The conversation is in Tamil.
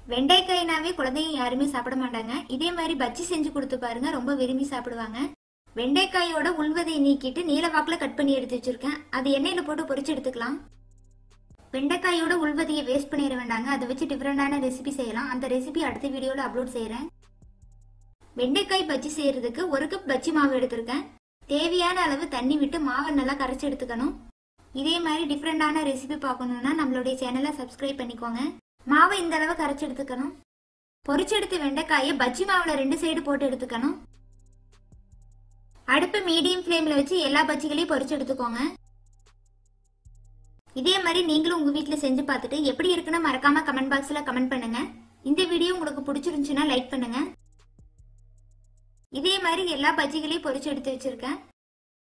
வெண்டைக்காய்னாவே குழந்தைங்க யாருமே சாப்பிட மாட்டாங்க. இதே மாதிரி பஜ்ஜி செஞ்சு கொடுத்து பாருங்க, ரொம்ப விரும்பி சாப்பிடுவாங்க. வெண்டைக்காயோட உள்வதையை நீக்கிட்டு நீல வாக்கில் கட் பண்ணி எடுத்து வச்சிருக்கேன். அது எண்ணெயில போட்டு பொரிச்சு எடுத்துக்கலாம். வெண்டைக்காயோட உள்வதையை வேஸ்ட் பண்ணிட வேண்டாங்க. அதை வச்சு டிஃப்ரெண்டான ரெசிபி செய்யலாம். அந்த ரெசிபி அடுத்த வீடியோவில் அப்லோட் செய்கிறேன். வெண்டைக்காய் பஜ்ஜி செய்யறதுக்கு 1 கப் பஜ்ஜி மாவு எடுத்திருக்கேன். தேவையான அளவு தண்ணி விட்டு மாவை நல்லா கரைச்சி எடுத்துக்கணும். இதே மாதிரி டிஃப்ரெண்டான ரெசிபி பார்க்கணும்னா நம்மளுடைய சேனலை சப்ஸ்கிரைப் பண்ணிக்கோங்க. மாவை இந்த அளவு கரைச்சி எடுத்துக்கணும். பொரிச்சு எடுத்த வெண்டைக்காயை பஜ்ஜி மாவுல 2 சைடு போட்டு எடுத்துக்கணும். அடுப்பு மீடியம் ஃப்ளேம்ல வச்சு எல்லா பஜ்ஜிகளையும் பொரிச்சு எடுத்துக்கோங்க. இதே மாதிரி நீங்களும் உங்க வீட்டுல செஞ்சு பார்த்துட்டு எப்படி இருக்குன்னு மறக்காம கமெண்ட் பாக்ஸ்ல கமெண்ட் பண்ணுங்க. இந்த வீடியோ உங்களுக்கு பிடிச்சிருந்துச்சுன்னா லைக் பண்ணுங்க. இதே மாதிரி எல்லா பஜ்ஜிகளையும் பொரிச்சு எடுத்து வச்சிருக்கேன்.